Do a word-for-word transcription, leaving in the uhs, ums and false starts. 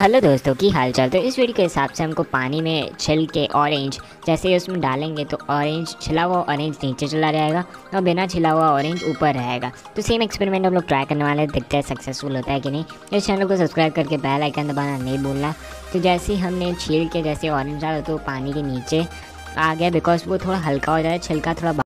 Hello दोस्तों, की हाल चाल। तो इस वीडियो के हिसाब से हमको पानी में छिल के ऑरेंज जैसे ही उसमें डालेंगे तो ऑरेंज छिला हुआ ऑरेंज नीचे चला जाएगा और बिना छिला हुआ ऑरेंज ऊपर रहेगा। तो सेम एक्सपेरिमेंट हम लोग ट्राई करने वाले हैं, देखते हैं सक्सेसफुल होता है कि नहीं। इस चैनल को सब्सक्राइब करके बेल आइकन दबाना नहीं भूलना। तो जैसे ही हमने छील के जैसे ऑरेंज डाला तो पानी के नीचे आ गया, बिकॉज वो थोड़ा हल्का हो जाए, छिलका थोड़ा